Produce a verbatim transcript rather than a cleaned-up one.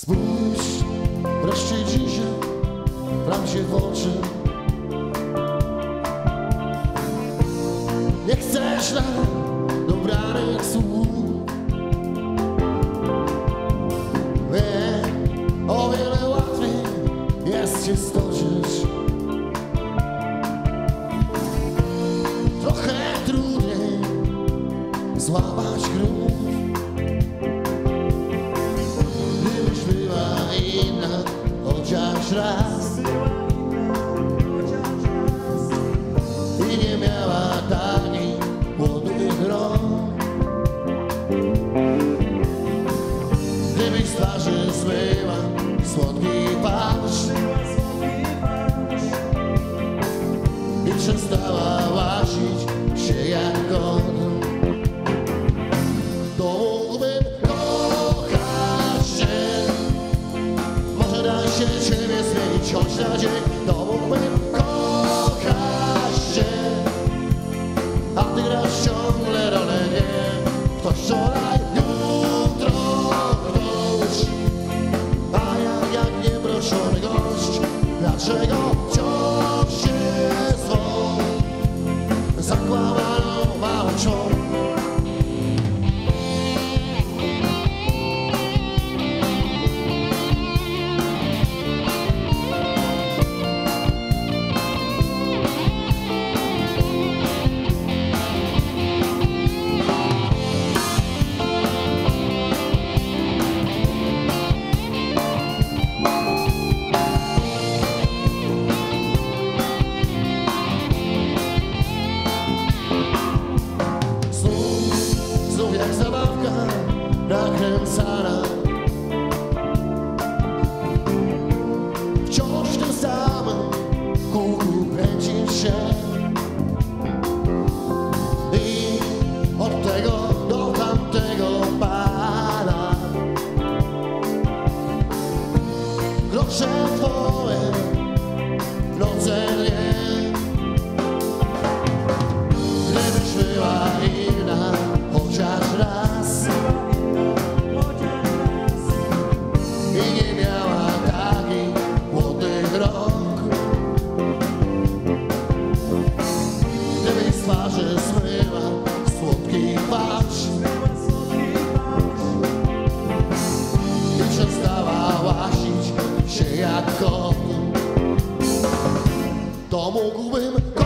Spójrz wreszcie dzisiaj prawdzie w oczy. Nie chcesz na dobranych słów. Wiem, o wiele łatwiej jest cię stoczyć. Trochę trudniej złapać grób. Gdybyś była inna chociaż raz i nie miała takich młodych rąk, gdybyś z twarzy zmyła słodki płaszcz i przestała łasić się jak kot, to mógłbym kochać cię. Może da się ciebie zmienić choć na dzień, to mógłbym kochać cię. A ty grasz ciągle rolę nie. Ktoś wczoraj, jutro ktoś, a ja jak nieproszony gość. Dlaczego wciąż się swą zakłamaną małczą? Jak zabawka nakręcana, wciąż w tym samym kółku kręcisz się i od tego do tamtego pana grosze twoje, noce dnie. Gdybyś była inna chociaż raz i nie miała takich młodych rąk, gdybyś z twarzy zmyła słodki płaszcz i przestała łasić się jak kot, to mógłbym